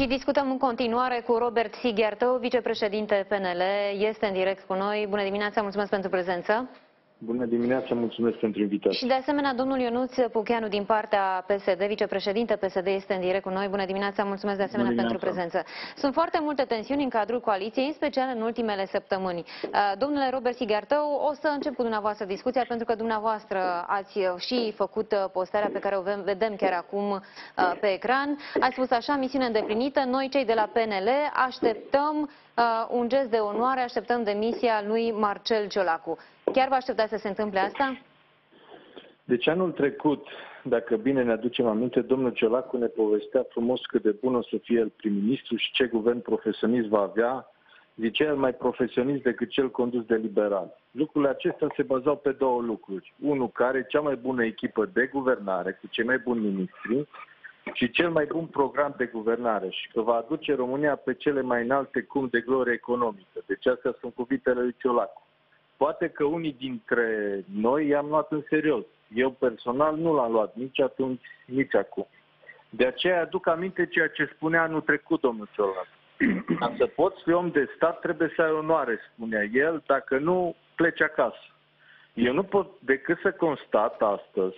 Și discutăm în continuare cu Robert Sighiartău, vicepreședinte PNL. Este în direct cu noi. Bună dimineața, mulțumesc pentru prezență. Bună dimineața, mulțumesc pentru invitație. Și de asemenea, domnul Ionuț Pucheanu din partea PSD, vicepreședinte PSD, este în direct cu noi. Bună dimineața, mulțumesc de asemenea pentru prezență. Sunt foarte multe tensiuni în cadrul coaliției, în special în ultimele săptămâni. Domnule Robert Sighiartău, o să încep cu dumneavoastră discuția, pentru că dumneavoastră ați și făcut postarea pe care o vedem chiar acum pe ecran. Ați spus așa: misiune îndeplinită, noi cei de la PNL așteptăm un gest de onoare, așteptăm demisia lui Marcel Ciolacu. Chiar vă așteptați să se întâmple asta? Deci anul trecut, dacă bine ne aducem aminte, domnul Ciolacu ne povestea frumos cât de bun o să fie el prim-ministru și ce guvern profesionist va avea. Zicea el mai profesionist decât cel condus de liberal. Lucrurile acestea se bazau pe două lucruri. Unul, care e cea mai bună echipă de guvernare, cu cei mai buni ministri, și cel mai bun program de guvernare și că va aduce România pe cele mai înalte cum de glorie economică. Deci astea sunt cuvintele lui Ciolacu. Poate că unii dintre noi i-am luat în serios. Eu personal nu l-am luat nici atunci, nici acum. De aceea aduc aminte ceea ce spunea anul trecut domnul Ciolacu. Ca să poți fi om de stat, trebuie să ai onoare, spunea el, dacă nu, pleci acasă. Eu nu pot decât să constat astăzi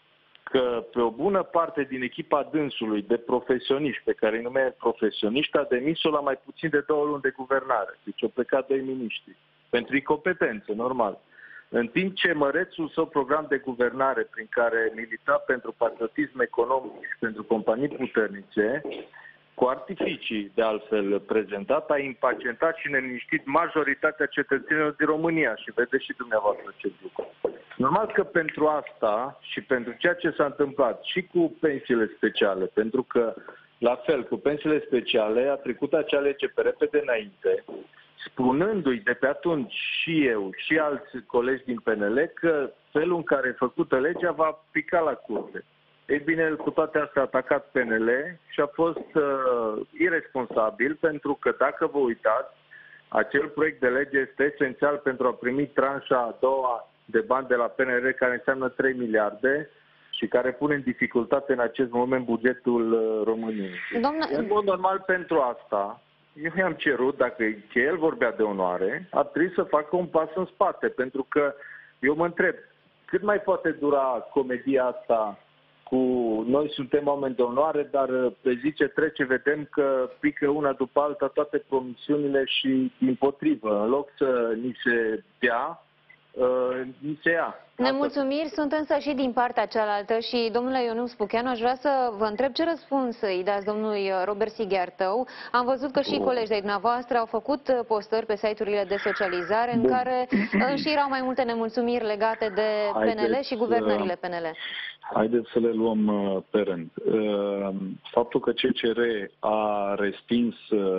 că pe o bună parte din echipa dânsului de profesioniști, pe care îi numea profesioniști, a demis-o la mai puțin de 2 luni de guvernare. Deci au plecat 2 miniștri. Pentru incompetență, normal. În timp ce mărețul său program de guvernare, prin care milita pentru patriotism economic și pentru companii puternice, cu artificii de altfel prezentat, a impacientat și neliniștit majoritatea cetățenilor din România și vedeți și dumneavoastră acest lucru. Normal că pentru asta și pentru ceea ce s-a întâmplat și cu pensiile speciale, pentru că la fel cu pensiile speciale a trecut acea lege pe repede înainte, spunându-i de pe atunci și eu și alți colegi din PNL că felul în care e făcută legea va pica la curte. Ei bine, el cu toate astea a atacat PNL și a fost iresponsabil, pentru că dacă vă uitați, acel proiect de lege este esențial pentru a primi tranșa a doua de bani de la PNR, care înseamnă 3 miliarde și care pune în dificultate în acest moment bugetul României. În mod normal, pentru asta, eu i-am cerut, dacă el vorbea de onoare, ar trebui să facă un pas în spate, pentru că eu mă întreb, cât mai poate dura comedia asta cu noi suntem oameni de onoare, dar pe zi ce trece vedem că pică una după alta toate promisiunile și dimpotrivă, în loc să ni se dea, ni se ia. Nemulțumiri sunt însă și din partea cealaltă și, domnule Ionuț Pucheanu, aș vrea să vă întreb ce răspuns îi dați domnului Robert Sighiartău. Am văzut că și colegi de dumneavoastră au făcut postări pe site-urile de socializare în care înșirau mai multe nemulțumiri legate de PNL și guvernările PNL. Haideți să le luăm pe rând. Faptul că CCR a respins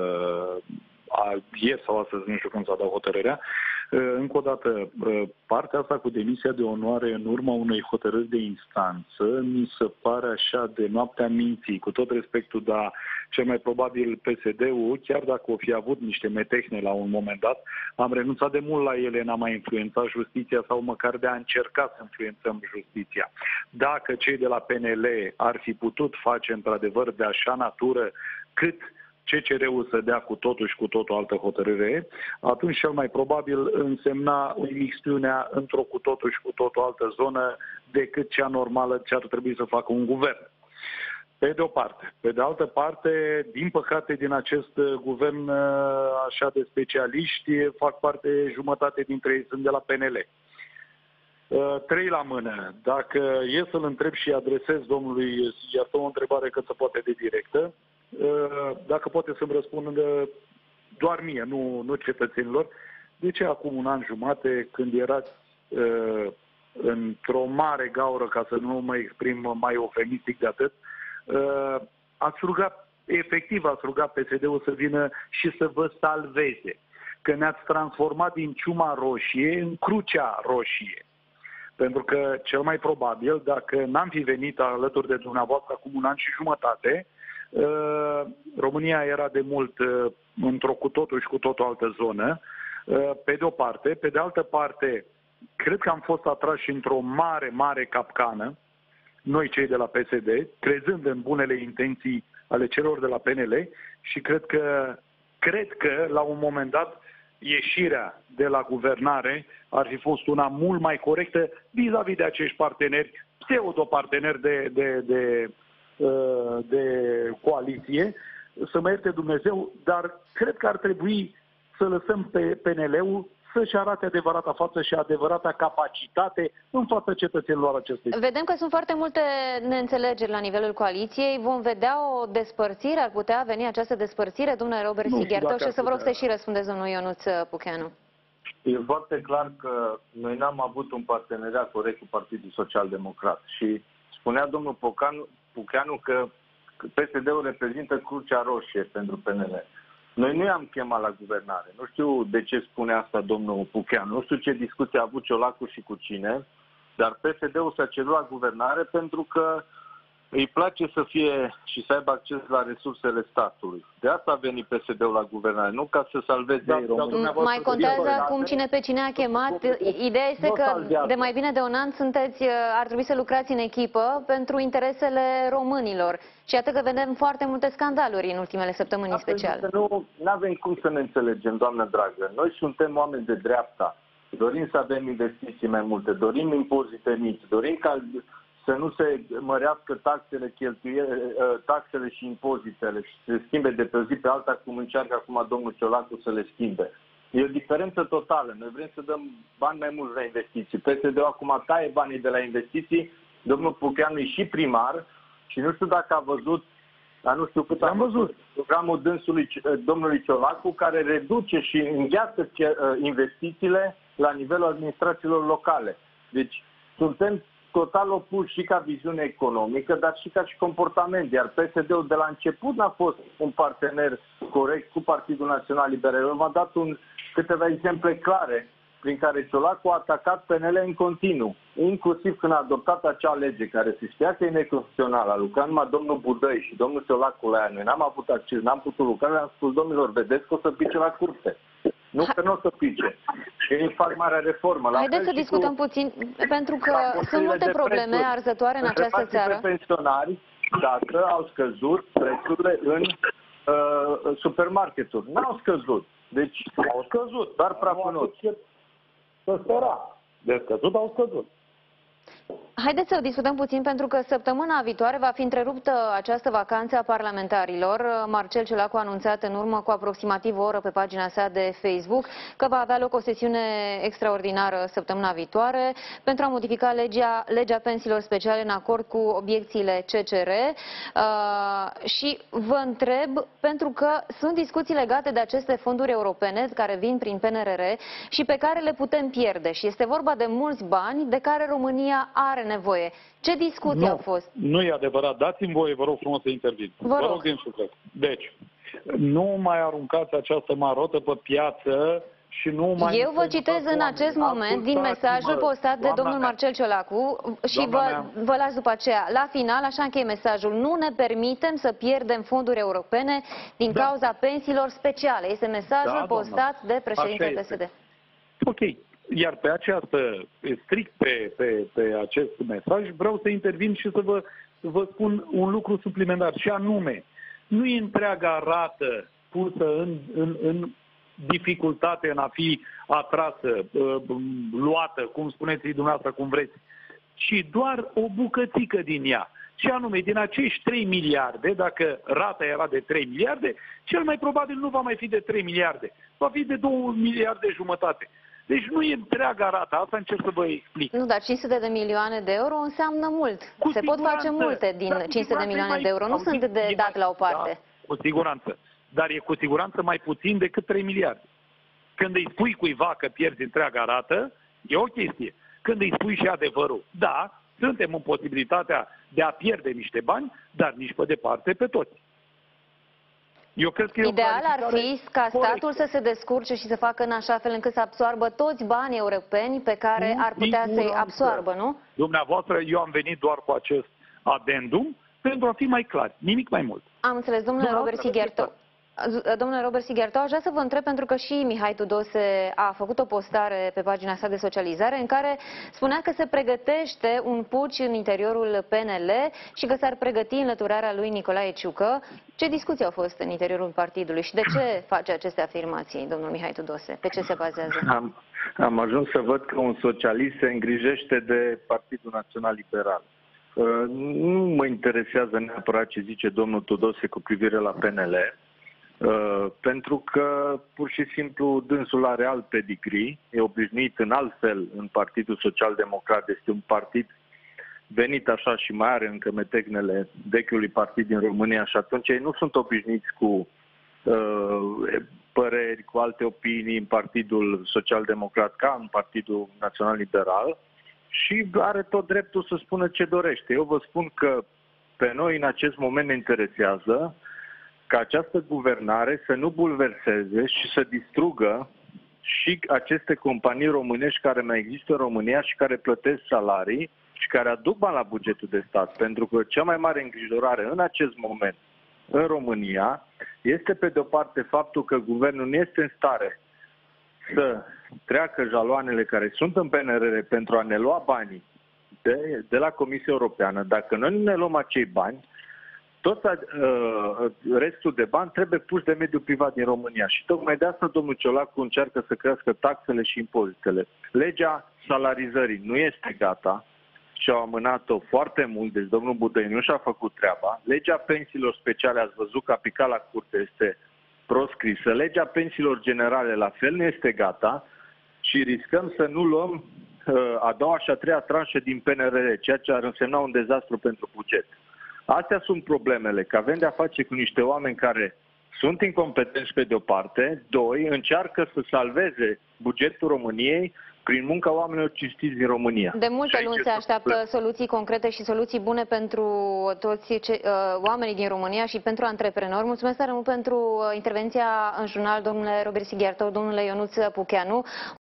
ieri sau astăzi, nu știu când s-a dat hotărârea, încă o dată, partea asta cu demisia de onoare în urma unei hotărâri de instanță mi se pare așa de noaptea minții, cu tot respectul, dar cel mai probabil PSD-ul, chiar dacă o fi avut niște metehne la un moment dat, am renunțat de mult la ele, n-am mai influențat justiția sau măcar de a încerca să influențăm justiția. Dacă cei de la PNL ar fi putut face într-adevăr de așa natură cât CCR-ul să dea cu totul și cu totul altă hotărâre, atunci cel mai probabil însemna imixtiunea într-o cu totul și cu totul altă zonă decât cea normală ce ar trebui să facă un guvern. Pe de o parte. Pe de altă parte, din păcate, din acest guvern așa de specialiști, fac parte, jumătate dintre ei sunt de la PNL. 3 la mână. Dacă e să-l întreb și adresez domnului Sighiartău o întrebare cât se poate de directă, dacă poate să-mi răspundă doar mie, nu cetățenilor, de ce acum 1 an jumate, când erați într-o mare gaură, ca să nu mă exprim mai eufemistic de atât, ați rugat, efectiv ați rugat PSD-ul să vină și să vă salveze, că ne-ați transformat din ciuma roșie în crucea roșie. Pentru că cel mai probabil, dacă n-am fi venit alături de dumneavoastră acum 1 an și jumătate, România era de mult într-o cu totul și cu totul altă zonă, pe de o parte. Pe de altă parte, cred că am fost atrași într-o mare, mare capcană, noi cei de la PSD, crezând în bunele intenții ale celor de la PNL și cred că la un moment dat ieșirea de la guvernare ar fi fost una mult mai corectă vis-a-vis de acești parteneri, pseudo-parteneri de coaliție, să mă ierte Dumnezeu, dar cred că ar trebui să lăsăm pe PNL-ul să-și arate adevărata față și adevărata capacitate în fața cetățenilor acestei. Vedem că sunt foarte multe neînțelegeri la nivelul coaliției. Vom vedea o despărțire, ar putea veni această despărțire, domnule Robert Sighertov, și să vă rog să și răspundeți domnul Ionuț Pucheanu. E foarte clar că noi n-am avut un parteneriat corect cu Partidul Social Democrat și spunea domnul Pucheanu că PSD-ul reprezintă crucea roșie pentru PNL. Noi nu i-am chemat la guvernare. Nu știu de ce spune asta domnul Pucheanu. Nu știu ce discuție a avut Ciolacu și cu cine, dar PSD-ul s-a cerut la guvernare pentru că îi place să fie și să aibă acces la resursele statului. De asta a venit PSD-ul la guvernare, nu ca să salveze România. Mai contează acum cine pe cine a chemat. Ideea este că de mai bine de un an ar trebui să lucrați în echipă pentru interesele românilor. Și atât că vedem foarte multe scandaluri în ultimele săptămâni în special. Nu avem cum să ne înțelegem, doamnă dragă. Noi suntem oameni de dreapta. Dorim să avem investiții mai multe, dorim impozite mici, dorim ca să nu se mărească taxele și impozitele și să se schimbe de pe o zi pe alta, cum încearcă acum domnul Ciolacu să le schimbe. E o diferență totală. Noi vrem să dăm bani mai mulți la investiții. PSD-ul acum taie banii de la investiții. Domnul Pucheanu e și primar și nu știu dacă a văzut, dar nu știu cât am văzut, programul domnului Ciolacu, care reduce și îngheață investițiile la nivelul administrațiilor locale. Deci suntem total opus și ca viziune economică, dar și ca și comportament. Iar PSD-ul de la început n-a fost un partener corect cu Partidul Național Liberal. Eu v-am dat câteva exemple clare prin care Ciolacu a atacat PNL în continuu, inclusiv când a adoptat acea lege care se știa că e neconstituțională, a lucrat numai domnul Budăi și domnul Ciolacu la ea. Noi n-am avut acces, n-am putut lucra, le-am spus, domnilor, vedeți că o să pice la curte. Nu că nu o să pice. Ei fac marea reformă. Haideți să discutăm puțin, pentru că sunt multe probleme arzătoare în această țară. Pe pensionari, dacă au scăzut prețurile în supermarketuri. N-au scăzut. Deci au scăzut, dar prafănuți. Să spera. De scăzut au scăzut. Haideți să discutăm puțin, pentru că săptămâna viitoare va fi întreruptă această vacanță a parlamentarilor. Marcel Ciolacu a anunțat în urmă cu aproximativ o oră pe pagina sa de Facebook că va avea loc o sesiune extraordinară săptămâna viitoare pentru a modifica legea pensiilor speciale în acord cu obiecțiile CCR. Și vă întreb, pentru că sunt discuții legate de aceste fonduri europene care vin prin PNRR și pe care le putem pierde. Și este vorba de mulți bani de care România are nevoie. Ce discuții au fost? Nu e adevărat. Dați-mi voie, vă rog frumos să intervin. Vă rog din suflet. Deci, nu mai aruncați această marotă pe piață și nu mai... Eu vă citez în acest moment din mesajul postat de domnul Marcel Ciolacu și vă las după aceea. La final, așa încheie mesajul. Nu ne permitem să pierdem fonduri europene din cauza pensiilor speciale. Este mesajul postat de președintele PSD. Ok. Iar pe această, strict pe acest mesaj, vreau să intervin și să vă spun un lucru suplimentar, și anume, nu e întreaga rată pusă în dificultate în a fi atrasă, luată, cum spuneți dumneavoastră, cum vreți, ci doar o bucățică din ea. Și anume, din acești 3 miliarde, dacă rata era de 3 miliarde, cel mai probabil nu va mai fi de 3 miliarde, va fi de 2 miliarde jumătate. Deci nu e întreaga rată, asta încerc să vă explic. Nu, dar 500 de milioane de euro înseamnă mult. Se pot face multe din 500 de milioane de euro, nu sunt de dat la o parte. Da, cu siguranță. Dar e cu siguranță mai puțin decât 3 miliarde. Când îi spui cuiva că pierzi întreaga rată, e o chestie. Când îi spui și adevărul, da, suntem în posibilitatea de a pierde niște bani, dar nici pe departe pe toți. Eu cred că ideal ar fi ca statul să se descurce și să facă în așa fel încât să absoarbă toți banii europeni pe care ar putea să-i absoarbă, nu? Dumneavoastră, eu am venit doar cu acest adendum pentru a fi mai clar, nimic mai mult. Am înțeles, domnule Robert Sighertov. Domnule Robert Sighiartau, aș vrea să vă întreb, pentru că și Mihai Tudose a făcut o postare pe pagina sa de socializare în care spunea că se pregătește un puci în interiorul PNL și că s-ar pregăti înlăturarea lui Nicolae Ciucă. Ce discuții au fost în interiorul partidului și de ce face aceste afirmații, domnul Mihai Tudose? Pe ce se bazează? Am ajuns să văd că un socialist se îngrijește de Partidul Național Liberal. Nu mă interesează neapărat ce zice domnul Tudose cu privire la PNL, pentru că pur și simplu dânsul are alt pedigree, e obișnuit în alt fel în Partidul Social Democrat, este un partid venit așa și mai are încă metegnele vechiului partid din România și atunci ei nu sunt obișnuiți cu păreri, cu alte opinii în Partidul Social Democrat ca în Partidul Național Liberal și are tot dreptul să spună ce dorește. Eu vă spun că pe noi în acest moment ne interesează ca această guvernare să nu bulverseze și să distrugă și aceste companii românești care mai există în România și care plătesc salarii și care aduc bani la bugetul de stat. Pentru că cea mai mare îngrijorare în acest moment în România este pe de o parte faptul că guvernul nu este în stare să treacă jaloanele care sunt în PNRR pentru a ne lua banii de la Comisia Europeană. Dacă noi nu ne luăm acei bani, tot restul de bani trebuie puși de mediul privat din România. Și tocmai de asta domnul Ciolacu încearcă să crească taxele și impozitele. Legea salarizării nu este gata și au amânat-o foarte mult, deci domnul Budăi nu și-a făcut treaba. Legea pensiilor speciale, ați văzut că a picat la curte, este proscrisă. Legea pensiilor generale la fel nu este gata și riscăm să nu luăm a doua și a treia tranșă din PNRR, ceea ce ar însemna un dezastru pentru buget. Astea sunt problemele, că avem de-a face cu niște oameni care sunt incompetenți pe de-o parte, doi, încearcă să salveze bugetul României prin munca oamenilor cinstiți din România. De multe luni se așteaptă soluții concrete și soluții bune pentru toți oamenii din România și pentru antreprenori. Mulțumesc tare mult pentru intervenția în jurnal, domnule Robert Sighiartau, domnule Ionuț Pucheanu.